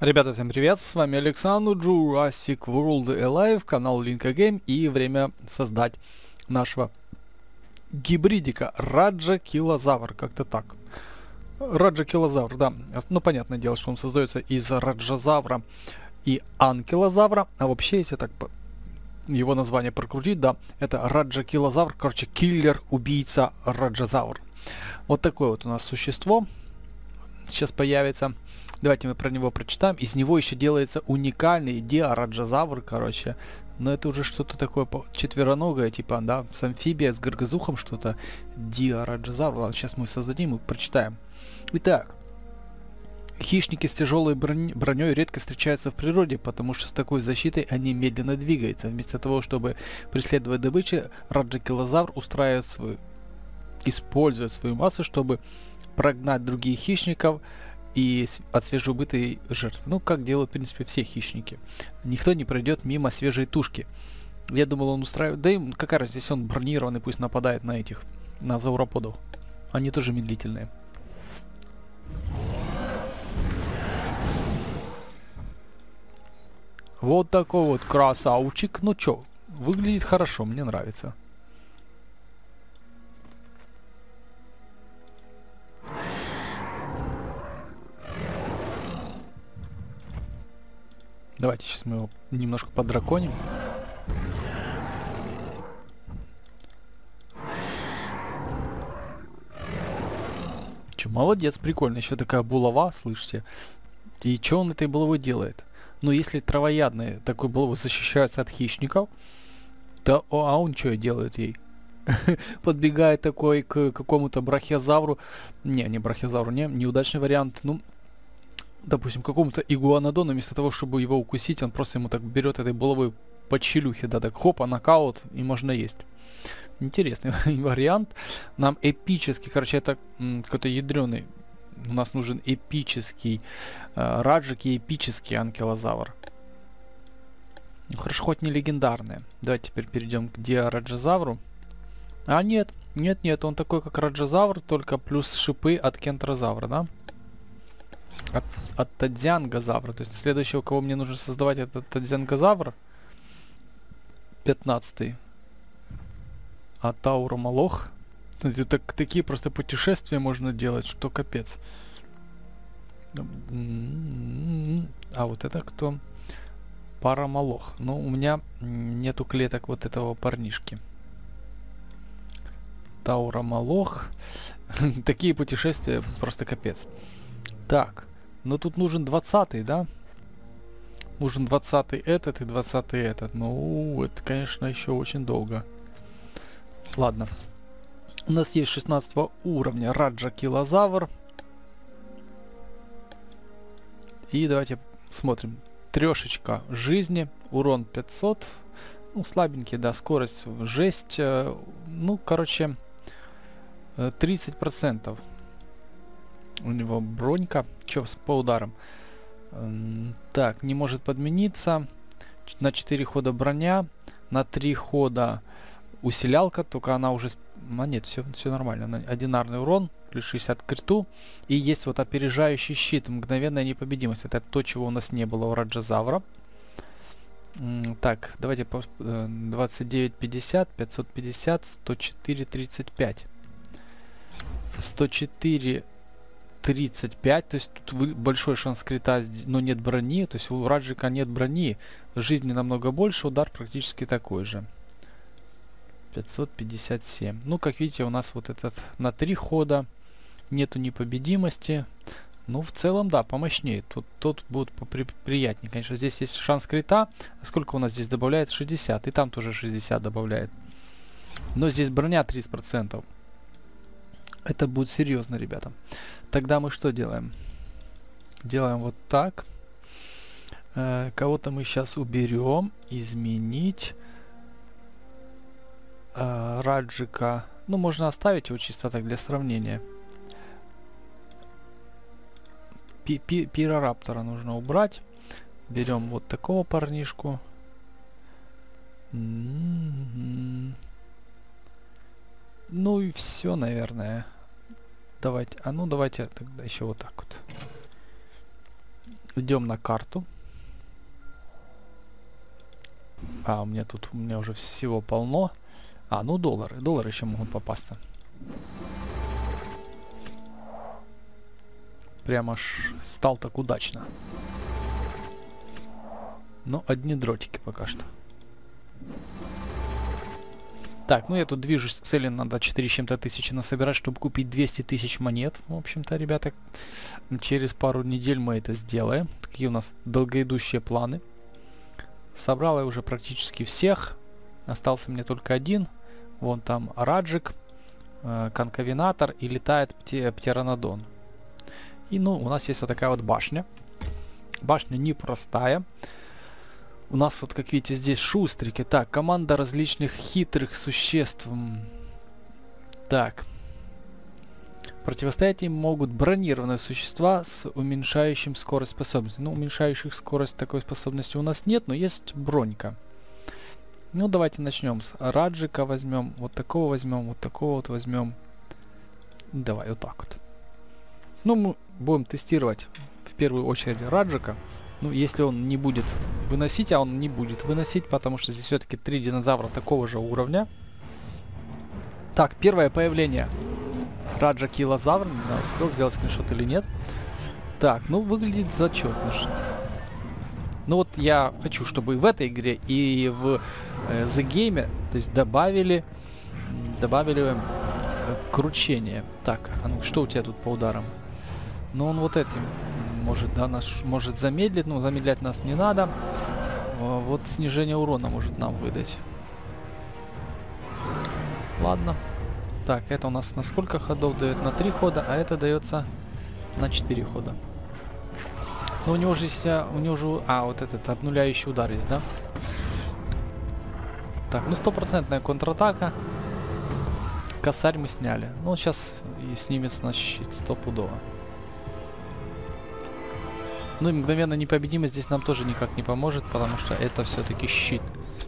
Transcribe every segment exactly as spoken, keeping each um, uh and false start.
Ребята, всем привет, с вами Александр, Jurassic World Alive, канал Linka Game, и время создать нашего гибридика Раджа-Килозавр, как-то так. Раджа-Килозавр, да, ну понятное дело, что он создается из Раджазавра и Анкилозавра, а вообще, если так его название прокрутить, да, это Раджа-Килозавр, короче, киллер-убийца Раджазавр. Вот такое вот у нас существо сейчас появится. Давайте мы про него прочитаем. Из него еще делается уникальный диараджазавр, короче. Но это уже что-то такое четвероногое, типа, да, с амфибией, с горгозухом что-то. Диараджазавр. Ладно, сейчас мы создадим и прочитаем. Итак. Хищники с тяжелой броней, броней редко встречаются в природе, потому что с такой защитой они медленно двигаются. Вместо того, чтобы преследовать добычу, Раджа-Килозавр устраивает свою... использует свою массу, чтобы прогнать других хищников и от свежеубытой жертвы. Ну, как делают, в принципе, все хищники. Никто не пройдет мимо свежей тушки. Я думал, он устраивает... Да и какая разница, если он бронированный, пусть нападает на этих, на зауроподов. Они тоже медлительные. Вот такой вот красавчик. Ну чё, выглядит хорошо, мне нравится. Давайте сейчас мы его немножко подраконим. Че, молодец, прикольно. Еще такая булава, слышите? И что он этой булавой делает? Ну, если травоядные такой булавой защищаются от хищников, то о, а он что делает ей? Подбегает такой к какому-то брахиозавру. Не, не брахиозавру, не, неудачный вариант. Ну, допустим, какому-то игуанодону, вместо того, чтобы его укусить, он просто ему так берет этой булавой по челюхе, да, так хопа, нокаут, и можно есть. Интересный вариант. Нам эпический, короче, это какой-то ядреный. У нас нужен эпический э, Раджик и эпический Анкилозавр. Ну, хорошо, хоть не легендарные. Давайте теперь перейдем к Диараджазавру. А нет, нет, нет, он такой как Раджазавр, только плюс шипы от Кентрозавра, да? От, от Тадзянгозавра. То есть следующего, кого мне нужно создавать, это Тадзянгозавр. пятнадцатый. А Тауромолох. Так, такие просто путешествия можно делать, что капец. А вот это кто? Парамолох. Но у меня нету клеток вот этого парнишки. Тауромолох. Такие путешествия просто капец. Так. Но тут нужен двадцатый, да? Нужен двадцатый этот и двадцатый этот. Ну, это, конечно, еще очень долго. Ладно. У нас есть шестнадцатого уровня Раджа-Килозавр. И давайте смотрим. Трешечка жизни. Урон пятьсот. Ну, слабенький, да. Скорость жесть. Ну, короче, тридцать процентов. У него бронька. Че по ударам? Так, не может подмениться. На четыре хода броня. На три хода усилялка. Только она уже... А нет, все, все нормально. Одинарный урон. Плюс шестьдесят к криту. И есть вот опережающий щит. Мгновенная непобедимость. Это то, чего у нас не было у Раджазавра. Так, давайте по двадцать девять пятьдесят, пятьсот пятьдесят, сто четыре тридцать пять. сто четыре тридцать пять, то есть тут вы, большой шанс крита, но нет брони, то есть у Раджика нет брони, жизни намного больше, удар практически такой же. пятьсот пятьдесят семь. Ну, как видите, у нас вот этот на три хода, нету непобедимости. Ну, в целом, да, помощнее. Тут, тут будет поприятнее. Конечно, здесь есть шанс крита. Сколько у нас здесь добавляет? шестьдесят. И там тоже шестьдесят добавляет. Но здесь броня тридцать процентов. Это будет серьезно, ребята. Тогда мы что делаем? Делаем вот так. Э, кого-то мы сейчас уберем. Изменить. Э, Раджика. Ну, можно оставить его чисто так для сравнения. Пи -пи Пирораптора нужно убрать. Берем вот такого парнишку. Mm-hmm. Ну и все, наверное. Давайте, а ну давайте тогда еще вот так вот. Идем на карту. А, у меня тут, у меня уже всего полно. А, ну доллары. Доллары еще могут попасться. Прямо аж стал так удачно. Но одни дротики пока что. Так, ну я тут движусь к цели, надо четыре с чем-то тысячи насобирать, чтобы купить двести тысяч монет. В общем-то, ребята, через пару недель мы это сделаем. Такие у нас долгоидущие планы. Собрал я уже практически всех. Остался мне только один. Вон там Раджик, э, Конковинатор и летает пте Птеранодон. И ну, у нас есть вот такая вот башня. Башня непростая. У нас вот, как видите, здесь шустрики. Так, команда различных хитрых существ. Так. Противостоять им могут бронированные существа с уменьшающим скорость способности. Ну, уменьшающих скорость такой способности у нас нет, но есть бронька. Ну, давайте начнем с Раджика возьмем. Вот такого возьмем, вот такого вот возьмем. Давай, вот так вот. Ну, мы будем тестировать в первую очередь Раджика. Ну, если он не будет выносить, а он не будет выносить, потому что здесь все-таки три динозавра такого же уровня. Так, первое появление Раджа Килозавр. Не знаю, успел сделать скриншот или нет. Так, ну, выглядит зачетно. Ну, вот я хочу, чтобы и в этой игре, и в э, The Game, то есть добавили, добавили э, кручение. Так, а ну, что у тебя тут по ударам? Ну, он вот этим может, да, нас может замедлить, но замедлять нас не надо. Вот снижение урона может нам выдать. Ладно. Так, это у нас на сколько ходов дает? На три хода, а это дается на четыре хода. Но у него же есть, у него же, а, вот этот обнуляющий удар есть, да? Так, ну стопроцентная контратака. Косарь мы сняли. Ну, сейчас и снимется на щит стопудово. Ну и мгновенно непобедимость здесь нам тоже никак не поможет, потому что это все-таки щит.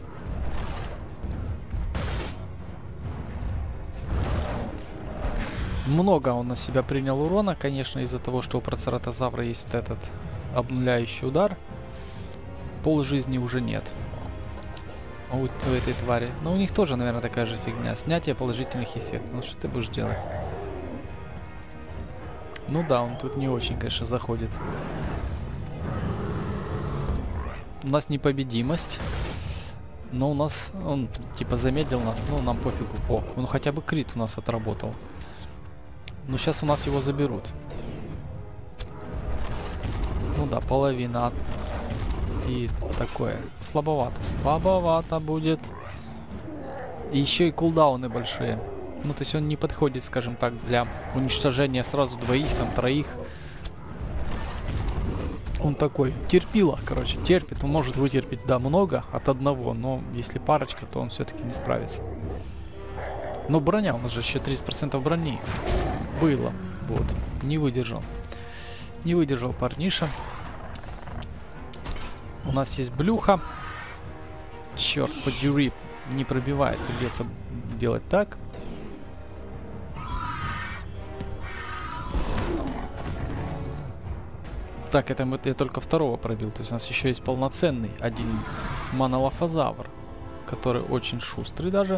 Много он на себя принял урона, конечно, из-за того, что у Процератозавра есть вот этот обнуляющий удар. Пол жизни уже нет у, у этой твари. Но у них тоже, наверное, такая же фигня. Снятие положительных эффектов. Ну что ты будешь делать? Ну да, он тут не очень, конечно, заходит. У нас непобедимость. Но у нас... Он типа замедлил нас. Ну, нам пофигу. О, он хотя бы крит у нас отработал. Но сейчас у нас его заберут. Ну да, половина. И такое. Слабовато. Слабовато будет. И еще и кулдауны большие. Ну, то есть он не подходит, скажем так, для уничтожения сразу двоих, там, троих. Он такой, терпила, короче, терпит. Он может вытерпеть, да, много от одного, но если парочка, то он все-таки не справится. Но броня, у нас же еще тридцать процентов брони было. Вот, не выдержал. Не выдержал парниша. У нас есть блюха. Черт подери, не пробивает, придется делать так. Так, это мы, я только второго пробил. То есть у нас еще есть полноценный один монолофозавр, который очень шустрый даже.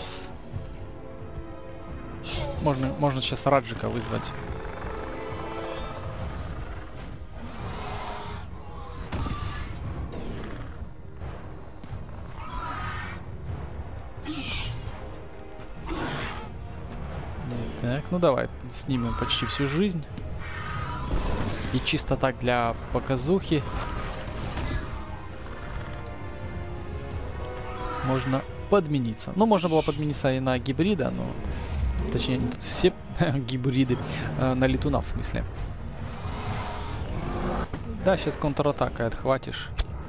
Можно, можно сейчас Раджика вызвать. Так, ну давай снимем почти всю жизнь. И чисто так для показухи можно подмениться. Ну, можно было подмениться и на гибрида, но... Точнее, тут все гибриды э, на летуна, в смысле. Да, сейчас контратакой отхватишь.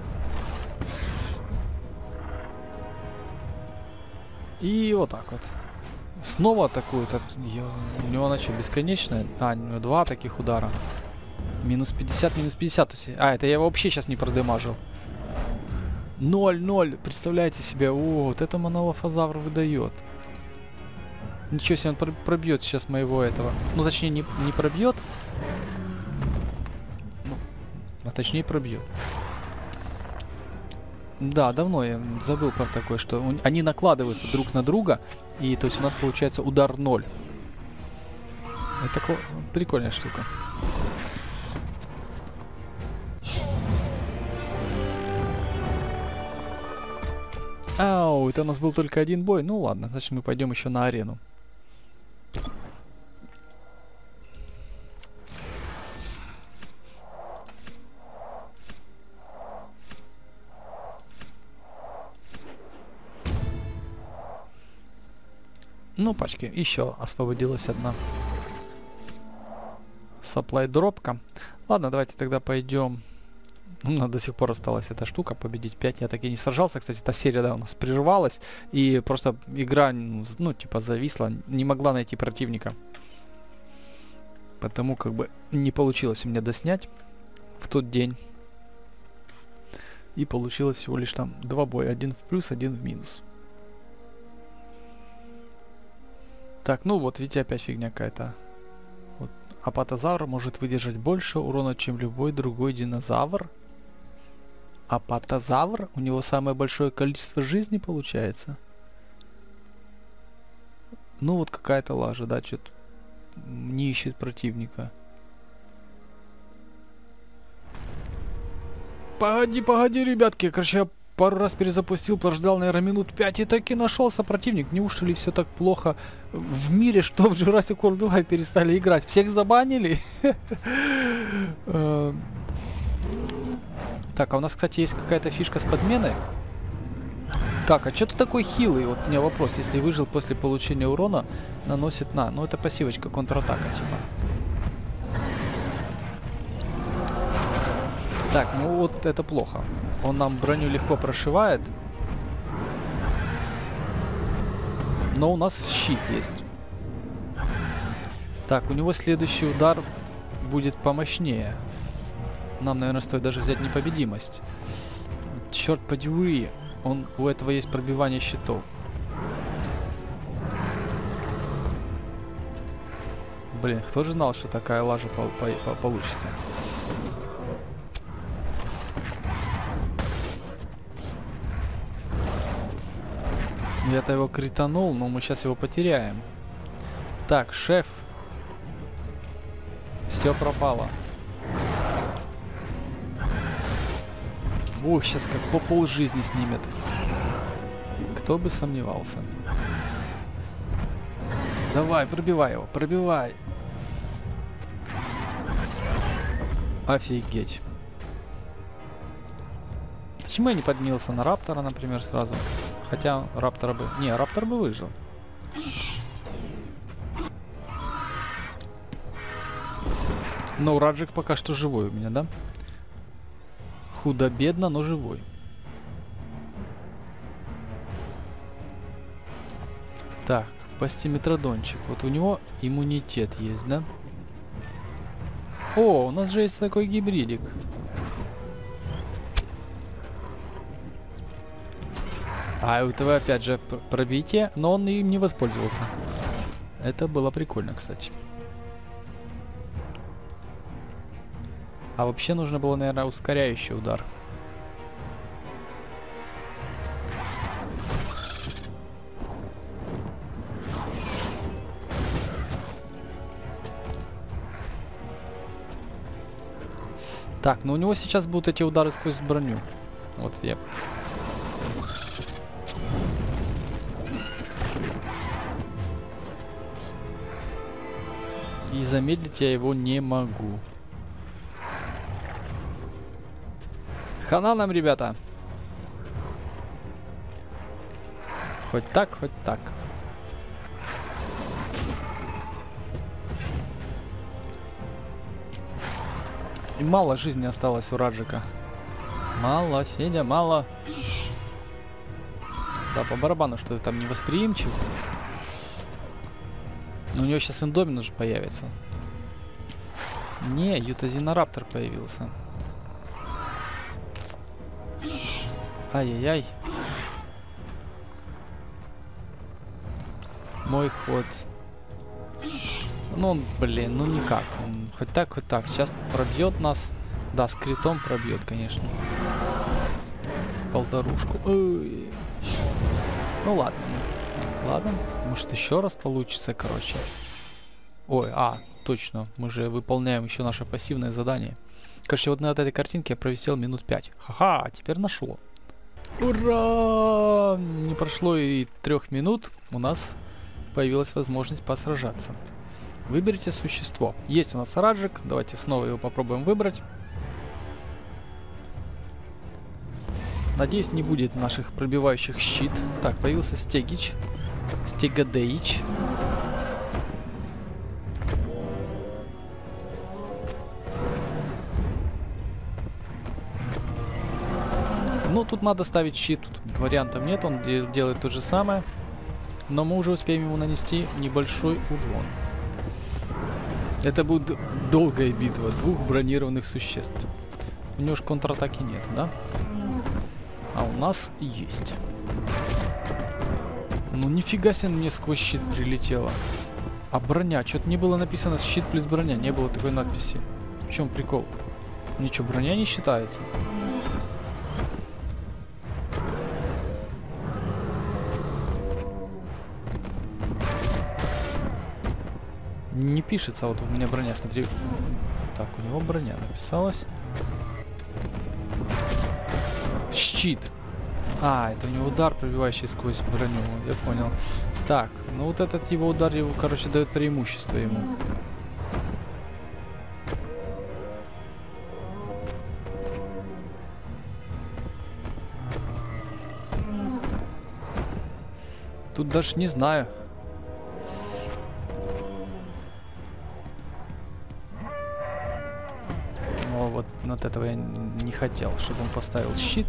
И вот так вот. Снова атакует. У него начал бесконечное. А, у него два таких удара. Минус пятьдесят, минус пятьдесят. А, это я вообще сейчас не продемажил. ноль ноль. Представляете себе. О, вот это монолофозавр выдает. Ничего себе, он пробьет сейчас моего этого. Ну, точнее, не, не пробьет. Ну, А точнее пробьет. Да, давно я забыл про такое, что у- они накладываются друг на друга, и то есть у нас получается удар ноль. Это кл- прикольная штука. Ау, это у нас был только один бой. Ну ладно, значит мы пойдем еще на арену. Ну, пачки, еще освободилась одна supply дропка. Ладно, давайте тогда пойдем. У нас до сих пор осталась эта штука, победить пять. Я так и не сражался. Кстати, эта серия, да, у нас прервалась. И просто игра, ну, типа, зависла. Не могла найти противника. Потому как бы не получилось у меня доснять в тот день. И получилось всего лишь там два боя. Один в плюс, один в минус. Так, ну вот, видите, опять фигня какая-то. Вот. Апатозавр может выдержать больше урона, чем любой другой динозавр. Апатозавр? У него самое большое количество жизни получается. Ну вот какая-то лажа, да, что-то не ищет противника. Погоди, погоди, ребятки, короче, я пару раз перезапустил, прождал, наверное, минут пять, и таки нашелся противник. Неужто ли все так плохо в мире, что в Jurassic World два перестали играть? Всех забанили? Так, а у нас, кстати, есть какая-то фишка с подменой. Так, а что ты такой хилый? Вот у меня вопрос. Если выжил после получения урона, наносит на... Ну, это пассивочка, контратака, типа. Так, ну вот это плохо. Он нам броню легко прошивает. Но у нас щит есть. Так, у него следующий удар будет помощнее. Нам, наверное, стоит даже взять непобедимость. Черт подери. Он, у этого есть пробивание щитов. Блин, кто же знал, что такая лажа по по по получится? Я-то его кританул, но мы сейчас его потеряем. Так, шеф. Все пропало. Ох, сейчас как по пол жизни снимет. Кто бы сомневался. Давай, пробивай его, пробивай. Офигеть. Почему я не подмился на Раптора, например, сразу? Хотя Раптора бы... Не, Раптор бы выжил. Но Раджик пока что живой у меня, да? Худо-бедно, но живой. Так, пастиметродончик. Вот у него иммунитет есть, да? О, у нас же есть такой гибридик. А у этого опять же пробитие, но он им не воспользовался. Это было прикольно, кстати. А вообще нужно было, наверное, ускоряющий удар. Так, но у него сейчас будут эти удары сквозь броню. Вот я. И замедлить я его не могу. Хана нам, ребята. Хоть так, хоть так. И мало жизни осталось у Раджика. Мало, Федя, мало. Да, по барабану, что ты там не восприимчив. Но у него сейчас Индоминус же появится. Не, Ютазинараптор появился. Ай-яй-яй. Мой ход. Ну, он, блин, ну никак. Он хоть так, хоть так. Сейчас пробьет нас. Да, с критом пробьет, конечно. Полторушку. Ой. Ну ладно. Ладно. Может еще раз получится, короче. Ой, а, точно. Мы же выполняем еще наше пассивное задание. Короче, вот на этой картинке я провисел минут пять. Ха-ха, теперь нашло. Ура! Не прошло и трех минут. У нас появилась возможность посражаться. Выберите существо. Есть у нас Раджик. Давайте снова его попробуем выбрать. Надеюсь, не будет наших пробивающих щит. Так, появился Стегич. Стегадеич. Ну, тут надо ставить щит. Тут вариантов нет. Он де делает то же самое. Но мы уже успеем ему нанести небольшой урон. Это будет долгая битва двух бронированных существ. У него же контратаки нет, да? А у нас есть. Ну нифига себе мне сквозь щит прилетело. А броня? Что-то не было написано щит плюс броня. Не было такой надписи. В чем прикол? Ничего, броня не считается. Не пишется, вот у меня броня, смотри. Так, у него броня написалась. Щит. А, это у него удар, пробивающий сквозь броню. Я понял. Так, ну вот этот его удар, его, короче, дает преимущество ему. Тут даже не знаю. О, вот, вот этого я не хотел, чтобы он поставил щит.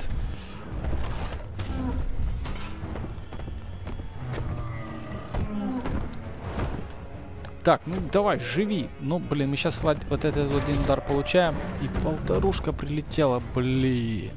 Так, ну давай, живи. Ну, блин, мы сейчас вот, вот этот вот один удар получаем. И полторушка прилетела, блин.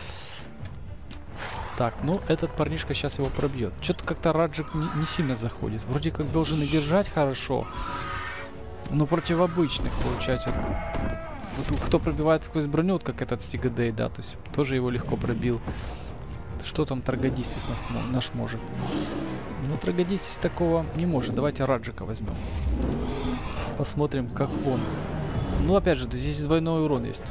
Так, ну этот парнишка сейчас его пробьет. Что-то как-то Раджик не, не сильно заходит. Вроде как должен и держать хорошо. Но против обычных, получается. Вот кто пробивает сквозь броню, вот как этот Стигадей, да, то есть тоже его легко пробил. Что там Трагодистис нас, наш может? Ну, Трагодистис такого не может. Давайте Раджика возьмем. Посмотрим, как он. Ну, опять же, здесь двойной урон есть.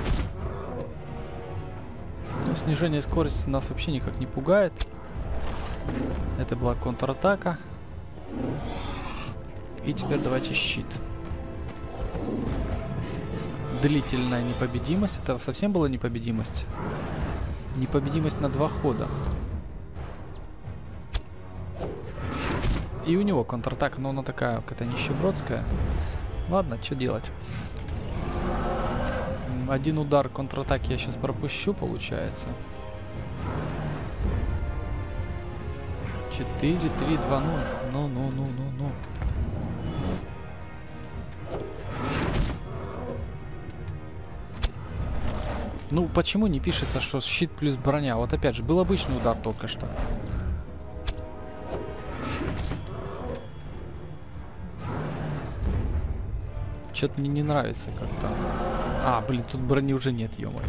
Но снижение скорости нас вообще никак не пугает. Это была контратака. И теперь давайте щит. Длительная непобедимость. Это совсем была непобедимость? Непобедимость на два хода. И у него контратака, но она такая, какая-то нищебродская. Ладно, что делать? Один удар контратаки я сейчас пропущу, получается. четыре, три, два, ну, ну, ну, ну, ну, ну. Ну, почему не пишется, что щит плюс броня? Вот опять же, был обычный удар только что. Что-то мне не нравится как-то. А, блин, тут брони уже нет, ё-моё.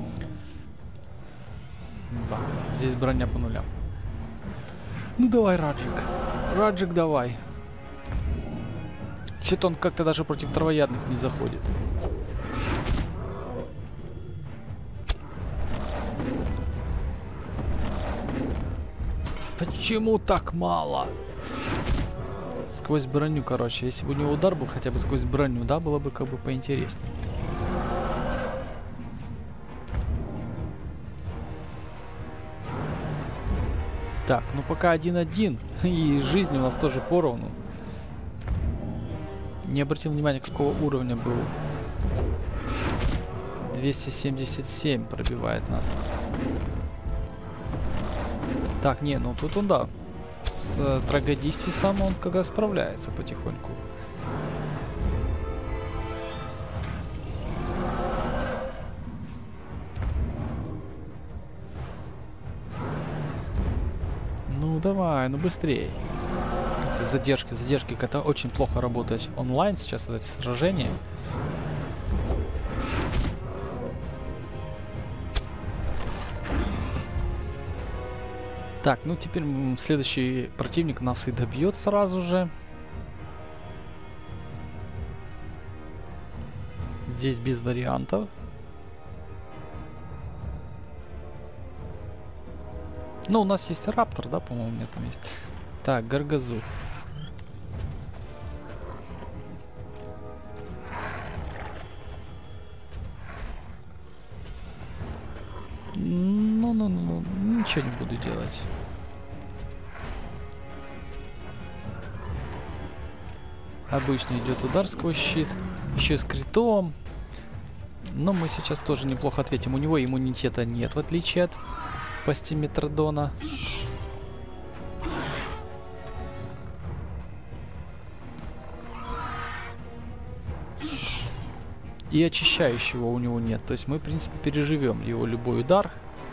Да, здесь броня по нулям. Ну давай, Раджик. Раджик, давай. Что-то он как-то даже против травоядных не заходит. Почему так мало? Сквозь броню, короче. Если бы у него удар был хотя бы сквозь броню, да, было бы как бы поинтереснее. Так, ну пока один-один. И жизнь у нас тоже поровну. Не обратил внимания, какого уровня был. двести семьдесят семь пробивает нас. Так, не, ну тут он, да. С э, Трагодистисом он когда справляется потихоньку. Ну давай, ну быстрее. Это задержки, задержки, это очень плохо работает онлайн сейчас, вот эти сражения. Так, ну теперь м, следующий противник нас и добьет сразу же. Здесь без вариантов. Ну, у нас есть раптор, да, по-моему, у меня там есть. Так, Гаргазу. Ну-ну-ну, ничего не буду делать. Обычно идет удар сквозь щит. Еще с критом. Но мы сейчас тоже неплохо ответим. У него иммунитета нет, в отличие от Пастиметродона. И очищающего у него нет. То есть мы, в принципе, переживем его любой удар.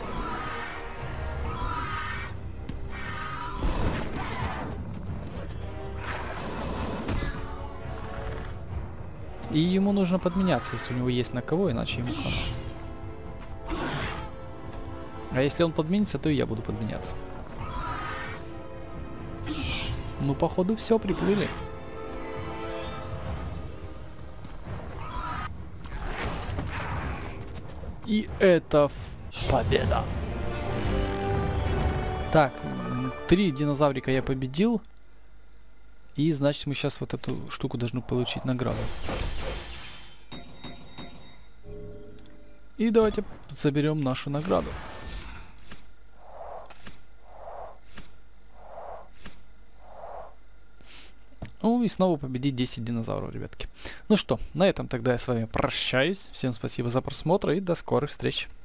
И ему нужно подменяться, если у него есть на кого, иначе ему хана. А если он подменится, то и я буду подменяться. Ну, походу, все, приплыли. И это победа. Так, три динозаврика я победил. И значит, мы сейчас вот эту штуку должны получить, награду. И давайте заберем нашу награду. Ну и снова победить десять динозавров, ребятки. Ну что, на этом тогда я с вами прощаюсь. Всем спасибо за просмотр и до скорых встреч.